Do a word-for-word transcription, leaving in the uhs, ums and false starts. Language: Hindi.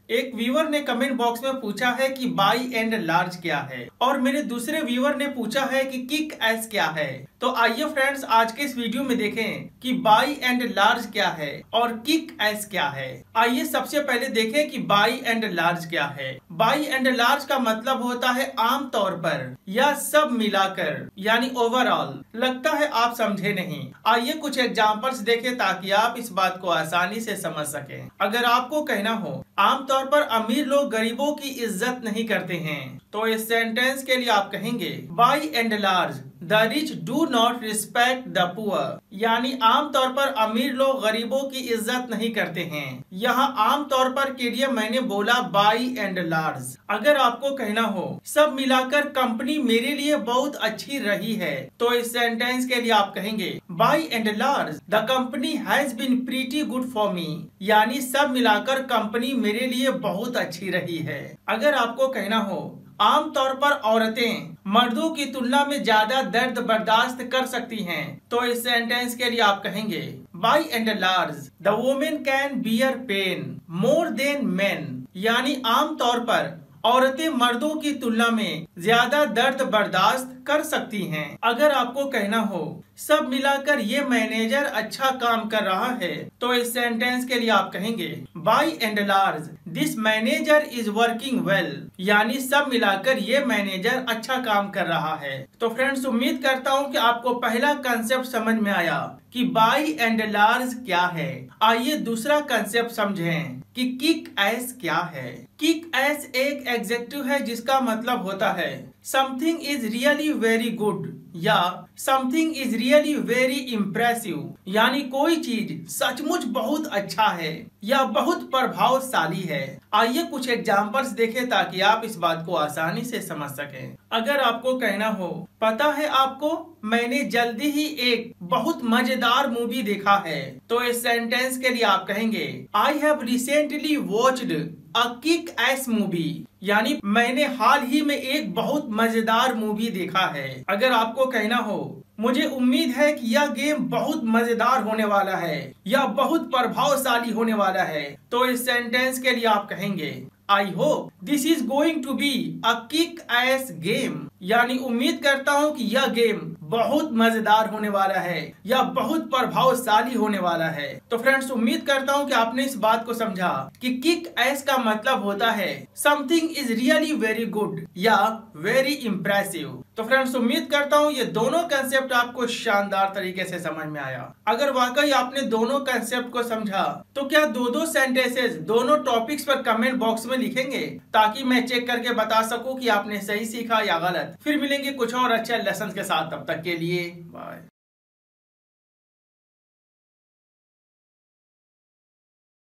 एक व्यूअर ने कमेंट बॉक्स में पूछा है कि बाई एंड लार्ज क्या है और मेरे दूसरे व्यूअर ने पूछा है कि किक एस क्या है। तो आइए फ्रेंड्स आज के इस वीडियो में देखें कि बाई एंड लार्ज क्या है और किक एस क्या है। आइए सबसे पहले देखें कि बाई एंड लार्ज क्या है। बाई एंड लार्ज का मतलब होता है आम तौर पर या सब मिलाकर, यानी ओवरऑल। लगता है आप समझे नहीं। आइए कुछ एग्जांपल्स देखें ताकि आप इस बात को आसानी से समझ सकें। अगर आपको कहना हो आमतौर पर अमीर लोग गरीबों की इज्जत नहीं करते हैं, तो इस सेंटेंस के लिए आप कहेंगे by and large the rich do not respect the poor, यानी आमतौर पर अमीर लोग गरीबों की इज्जत नहीं करते हैं। यहाँ आमतौर पर के लिए मैंने बोला बाई एंड लार्ज। अगर आपको कहना हो सब मिलाकर कंपनी मेरे लिए बहुत अच्छी रही है, तो इस सेंटेंस के लिए आप कहेंगे by and large the company has been pretty good for me, यानी सब मिलाकर कंपनी मेरे लिए बहुत अच्छी रही है। अगर आपको कहना हो आमतौर पर औरतें मर्दों की तुलना में ज्यादा दर्द बर्दाश्त कर सकती हैं, तो इस सेंटेंस के लिए आप कहेंगे by and large the women can bear pain more than men, यानी आमतौर पर औरतें मर्दों की तुलना में ज्यादा दर्द बर्दाश्त कर सकती हैं। अगर आपको कहना हो सब मिलाकर ये मैनेजर अच्छा काम कर रहा है, तो इस सेंटेंस के लिए आप कहेंगे by and large this manager is working well, यानी सब मिलाकर ये मैनेजर अच्छा काम कर रहा है। तो फ्रेंड्स उम्मीद करता हूँ कि आपको पहला कंसेप्ट समझ में आया कि बाई एंड लार्ज क्या है। आइए दूसरा कंसेप्ट समझें कि किक एस क्या है। किक एस एक एडजेक्टिव है जिसका मतलब होता है something is really very good या something is really very impressive, यानी कोई चीज सचमुच बहुत अच्छा है या बहुत प्रभावशाली है। आइए कुछ एग्जांपल्स देखें ताकि आप इस बात को आसानी से समझ सकें। अगर आपको कहना हो पता है आपको मैंने जल्दी ही एक बहुत मजेदार मूवी देखा है, तो इस सेंटेंस के लिए आप कहेंगे I have recently watched a kick ass movie, यानी मैंने हाल ही में एक बहुत मजेदार मूवी देखा है। अगर आपको कहना हो मुझे उम्मीद है कि यह गेम बहुत मजेदार होने वाला है या बहुत प्रभावशाली होने वाला है, तो इस सेंटेंस के लिए आप कहेंगे I hope this is going to be a kick ass game, यानी उम्मीद करता हूँ कि यह गेम बहुत मजेदार होने वाला है या बहुत प्रभावशाली होने वाला है। तो फ्रेंड्स उम्मीद करता हूँ कि आपने इस बात को समझा कि किक एस का मतलब होता है something is really very good या वेरी इम्प्रेसिव। तो फ्रेंड्स उम्मीद करता हूँ ये दोनों कंसेप्ट आपको शानदार तरीके से समझ में आया। अगर वाकई आपने दोनों कंसेप्ट को समझा तो क्या दो दो सेंटेंसेस दोनों टॉपिक्स पर कमेंट बॉक्स में लिखेंगे ताकि मैं चेक करके बता सकूं कि आपने सही सीखा या गलत। फिर मिलेंगे कुछ और अच्छे लेसन के साथ, तब तक के लिए बाय।